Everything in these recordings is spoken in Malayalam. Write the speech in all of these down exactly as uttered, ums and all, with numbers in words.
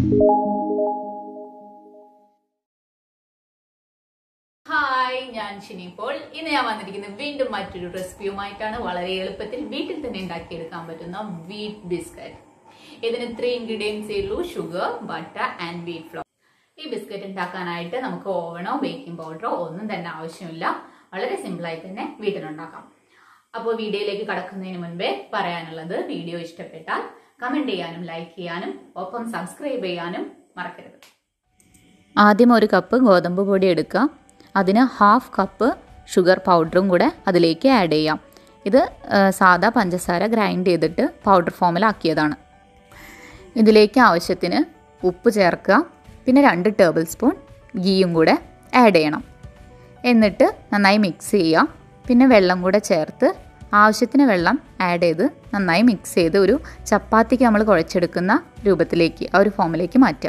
ഹായ്, ഞാൻ ഷിനി പോൾ. ഇന്ന് ഞാൻ വന്നിരിക്കുന്നത് വീണ്ടും മറ്റൊരു റെസിപ്പിയുമായിട്ടാണ്. വളരെ എളുപ്പത്തിൽ വീട്ടിൽ തന്നെ ഉണ്ടാക്കിയെടുക്കാൻ പറ്റുന്ന വീറ്റ് ബിസ്ക്കറ്റ്. ഇതിന് ത്രീ ഇൻഗ്രീഡിയൻസേ ഉള്ളൂ: sugar, butter and wheat flour. ഈ ബിസ്ക്കറ്റ് ഉണ്ടാക്കാനായിട്ട് നമുക്ക് ഓവനോ ബേക്കിംഗ് പൗഡറോ ഒന്നും തന്നെ ആവശ്യമില്ല. വളരെ സിമ്പിളായി തന്നെ വീട്ടിലുണ്ടാക്കാം. അപ്പോൾ വീഡിയോയിലേക്ക് കടക്കുന്നതിന് മുൻപേ പറയാനുള്ളത്, വീഡിയോ ഇഷ്ടപ്പെട്ടാൽ കമന്റ് ചെയ്യാനും ലൈക്ക് ചെയ്യാനും ഒപ്പം സബ്സ്ക്രൈബ് ചെയ്യാനും മറക്കരുത്. ആദ്യം ഒരു കപ്പ് ഗോതമ്പ് പൊടി എടുക്കുക. അതിന് ഹാഫ് കപ്പ് ഷുഗർ പൗഡറും കൂടെ അതിലേക്ക് ആഡ് ചെയ്യാം. ഇത് സാദാ പഞ്ചസാര ഗ്രൈൻഡ് ചെയ്തിട്ട് പൗഡർ ഫോമിലാക്കിയതാണ്. ഇതിലേക്ക് ആവശ്യത്തിന് ഉപ്പ് ചേർക്കുക. പിന്നെ രണ്ട് ടേബിൾ സ്പൂൺ ഗീയും കൂടെ ആഡ് ചെയ്യണം. എന്നിട്ട് നന്നായി മിക്സ് ചെയ്യുക. പിന്നെ വെള്ളം കൂടെ ചേർത്ത് ആവശ്യത്തിന് വെള്ളം ആഡ് ചെയ്ത് നന്നായി മിക്സ് ചെയ്ത് ഒരു ചപ്പാത്തിക്ക് നമ്മൾ കുഴച്ചെടുക്കുന്ന രൂപത്തിലേക്ക്, ആ ഒരു ഫോമിലേക്ക് മാറ്റാം.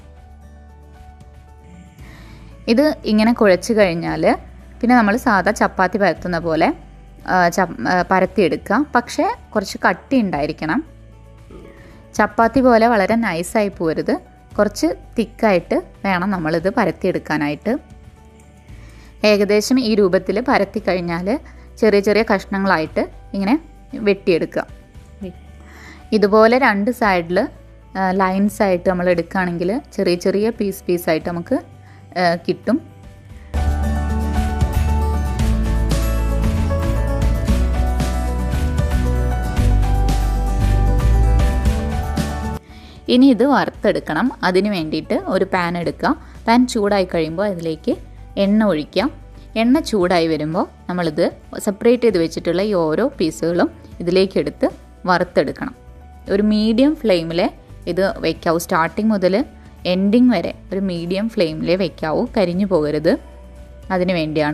ഇത് ഇങ്ങനെ കുഴച്ച് കഴിഞ്ഞാൽ പിന്നെ നമ്മൾ സാധാ ചപ്പാത്തി പരത്തുന്ന പോലെ പരത്തിയെടുക്കുക. പക്ഷേ കുറച്ച് കട്ടി ഉണ്ടായിരിക്കണം. ചപ്പാത്തി പോലെ വളരെ നൈസായി പോരുത്. കുറച്ച് തിക്കായിട്ട് വേണം നമ്മളിത് പരത്തിയെടുക്കാനായിട്ട്. ഏകദേശം ഈ രൂപത്തിൽ പരത്തി കഴിഞ്ഞാൽ ചെറിയ ചെറിയ കഷ്ണങ്ങളായിട്ട് ഇങ്ങനെ വെട്ടിയെടുക്കുക. ഇതുപോലെ രണ്ട് സൈഡിൽ ലൈൻസ് ആയിട്ട് നമ്മൾ എടുക്കുകയാണെങ്കിൽ ചെറിയ ചെറിയ പീസ് പീസായിട്ട് നമുക്ക് കിട്ടും. ഇനി ഇത് വറുത്തെടുക്കണം. അതിന് വേണ്ടിയിട്ട് ഒരു പാൻ എടുക്കുക. പാൻ ചൂടായി കഴിയുമ്പോൾ അതിലേക്ക് എണ്ണ ഒഴിക്കുക. എണ്ണ ചൂടായി വരുമ്പോൾ നമ്മളിത് സെപ്പറേറ്റ് ചെയ്ത് വെച്ചിട്ടുള്ള ഈ ഓരോ പീസുകളും ഇതിലേക്ക് എടുത്ത് വറുത്തെടുക്കണം. ഒരു മീഡിയം ഫ്ലെയിമിൽ ഇത് വയ്ക്കാവൂ. സ്റ്റാർട്ടിങ് മുതൽ എൻഡിങ് വരെ ഒരു മീഡിയം ഫ്ലെയിമിലേ വയ്ക്കാവൂ. കരിഞ്ഞു പോകരുത്. അതിന് വേണ്ടിയാണ്.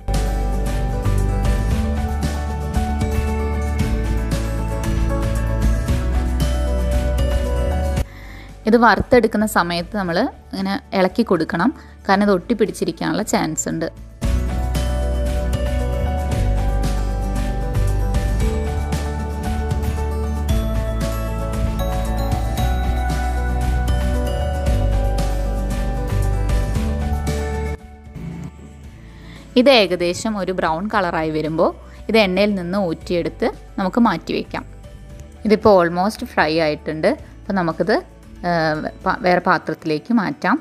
ഇത് വറുത്തെടുക്കുന്ന സമയത്ത് നമ്മൾ ഇങ്ങനെ ഇളക്കി കൊടുക്കണം. കാരണം ഇത് ഒട്ടിപ്പിടിച്ചിരിക്കാനുള്ള ചാൻസ് ഉണ്ട്. ഇത് ഏകദേശം ഒരു ബ്രൗൺ കളറായി വരുമ്പോൾ ഇത് എണ്ണയിൽ നിന്ന് ഊറ്റിയെടുത്ത് നമുക്ക് മാറ്റി വയ്ക്കാം. ഇതിപ്പോൾ ഓൾമോസ്റ്റ് ഫ്രൈ ആയിട്ടുണ്ട്. അപ്പോൾ നമുക്കിത് വേറെ പാത്രത്തിലേക്ക് മാറ്റാം.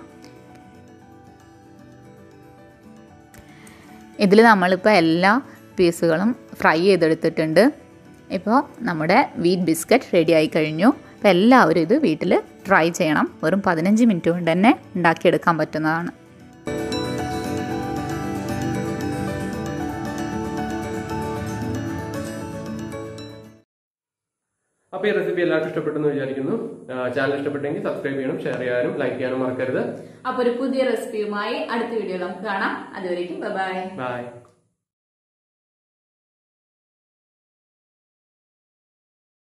ഇതിൽ നമ്മളിപ്പോൾ എല്ലാ പീസുകളും ഫ്രൈ ചെയ്തെടുത്തിട്ടുണ്ട്. ഇപ്പോൾ നമ്മുടെ വീറ്റ് ബിസ്ക്കറ്റ് റെഡി ആയി കഴിഞ്ഞു. അപ്പോൾ എല്ലാവരും ഇത് വീട്ടിൽ ട്രൈ ചെയ്യണം. വെറും പതിനഞ്ച് മിനിറ്റ് കൊണ്ട് തന്നെ ഉണ്ടാക്കിയെടുക്കാൻ പറ്റുന്നതാണ്. അപ്പോൾ ഈ റെസിപ്പി എല്ലാവർക്കും ഇഷ്ടപ്പെട്ടെന്ന് വിചാരിക്കുന്നു. ചാനൽ ഇഷ്ടപ്പെട്ടെങ്കിൽ സബ്സ്ക്രൈബ് ചെയ്യണം, ഷെയർ ചെയ്യാനും ലൈക്ക് ചെയ്യാനും മറക്കരുത്. അപ്പോൾ ഒരു പുതിയ റെസിപ്പിയുമായി അടുത്ത വീഡിയോ നമുക്ക് കാണാം. അതുവരേക്കും ബൈ ബൈ.